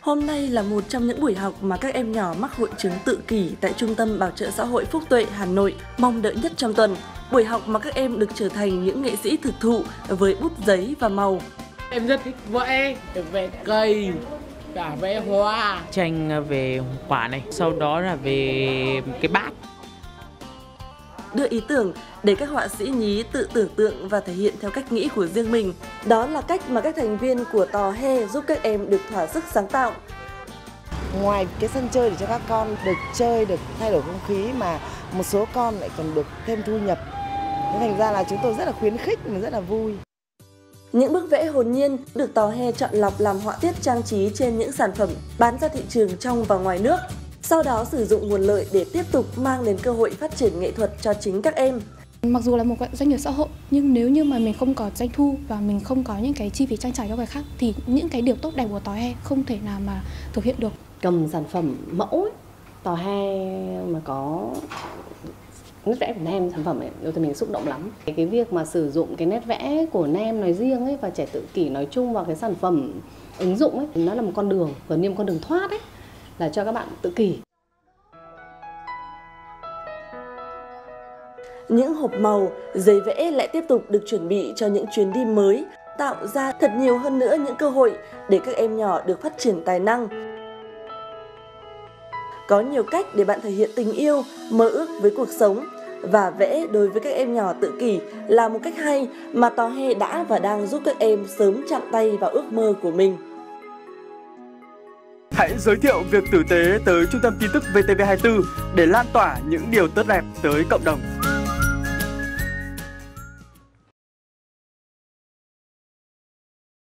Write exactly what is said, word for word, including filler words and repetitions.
Hôm nay là một trong những buổi học mà các em nhỏ mắc hội chứng tự kỷ tại Trung tâm Bảo trợ xã hội Phúc Tuệ, Hà Nội mong đợi nhất trong tuần. Buổi học mà các em được trở thành những nghệ sĩ thực thụ với bút giấy và màu. Em rất thích vẽ, vẽ cây, cả vẽ hoa. Tranh về quả này, sau đó là về cái bát. Đưa ý tưởng để các họa sĩ nhí tự tưởng tượng và thể hiện theo cách nghĩ của riêng mình. Đó là cách mà các thành viên của Tò He giúp các em được thỏa sức sáng tạo. Ngoài cái sân chơi để cho các con được chơi, được thay đổi không khí mà một số con lại còn được thêm thu nhập. Thế thành ra là chúng tôi rất là khuyến khích và rất là vui. Những bức vẽ hồn nhiên được Tò He chọn lọc làm họa tiết trang trí trên những sản phẩm bán ra thị trường trong và ngoài nước. Sau đó sử dụng nguồn lợi để tiếp tục mang đến cơ hội phát triển nghệ thuật cho chính các em. Mặc dù là một doanh nghiệp xã hội nhưng nếu như mà mình không có doanh thu và mình không có những cái chi phí trang trải cho người khác thì những cái điều tốt đẹp của Tò He không thể nào mà thực hiện được. Cầm sản phẩm mẫu ấy, Tò He mà có nét vẽ của nem sản phẩm ấy, thì mình xúc động lắm. Cái, cái việc mà sử dụng cái nét vẽ của nem nói riêng ấy và trẻ tự kỷ nói chung vào cái sản phẩm ứng dụng ấy, nó là một con đường, gần như một con đường thoát ấy, là cho các bạn tự kỷ. Những hộp màu, giấy vẽ lại tiếp tục được chuẩn bị cho những chuyến đi mới, tạo ra thật nhiều hơn nữa những cơ hội để các em nhỏ được phát triển tài năng. Có nhiều cách để bạn thể hiện tình yêu, mơ ước với cuộc sống, và vẽ đối với các em nhỏ tự kỷ là một cách hay mà Tò He đã và đang giúp các em sớm chạm tay vào ước mơ của mình. Hãy giới thiệu việc tử tế tới Trung tâm tin tức vê tê vê hai mươi tư để lan tỏa những điều tốt đẹp tới cộng đồng.